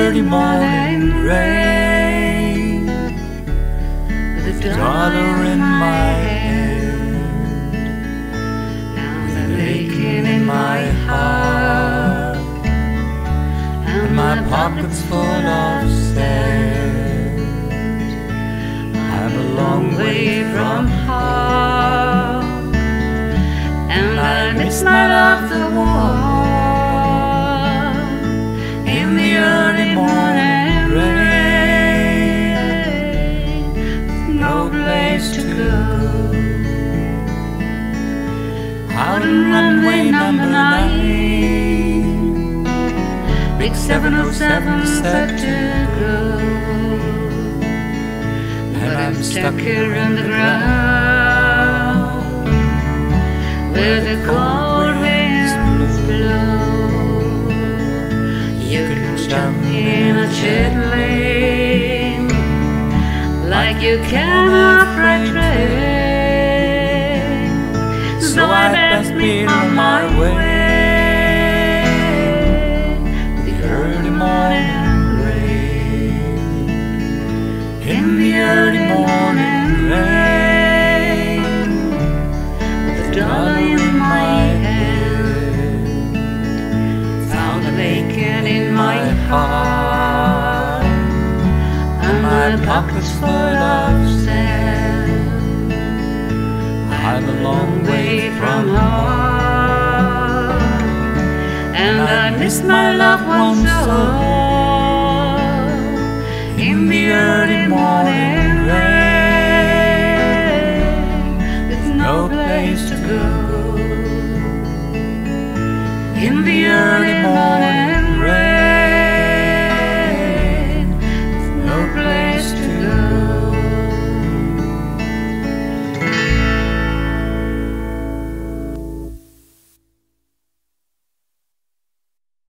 early morning rain, with a dollar in my hand, with an aching in my heart, and my pockets full of sand. I'm a long way from home, and I miss my love the warm in the early morning rain, with no place to go. Out on runway number 9, Big 707 set to go, and I'm stuck here in the ground where the cold winds blow. You can jump in a jet lane like you can a freight train, so I best be on my way. The early morning rain, in the early morning rain, with a dollar in my hand, found a bacon in my heart, and my pockets full of sand. I'm a long way from home, and I miss my loved ones so.